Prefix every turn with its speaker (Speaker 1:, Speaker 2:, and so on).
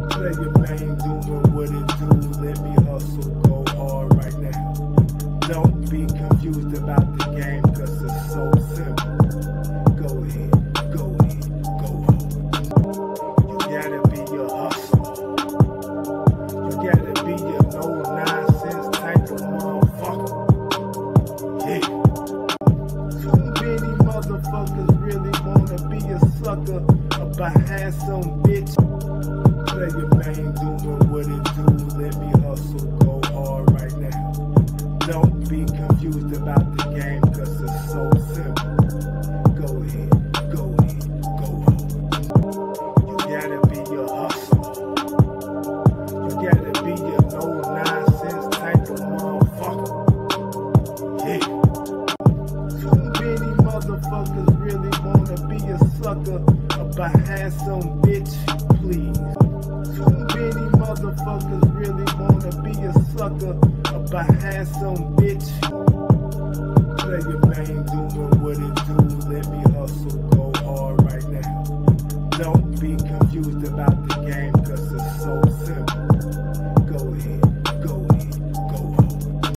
Speaker 1: Play your main, doing what it do. Let me hustle, go hard right now. Don't be confused about the game, cause it's so simple. Go ahead, go hard. You gotta be your hustler. You gotta be your no-nonsense type of motherfucker. Yeah. Too many motherfuckers really wanna be a sucker or behind some bitch. Play your main, doing what it do. Let me hustle, go hard right now. Don't be confused about the game, cause it's so simple. Go ahead, go hard. You gotta be your hustler. You gotta be your no-nonsense type of motherfucker. Yeah. Too many motherfuckers really wanna be a sucker or behind some bitch, please. Too many motherfuckers really wanna be a sucker or behind some bitch. Play your main, doing what it do. Let me hustle, go hard right now. Don't be confused about the game, cause it's so simple.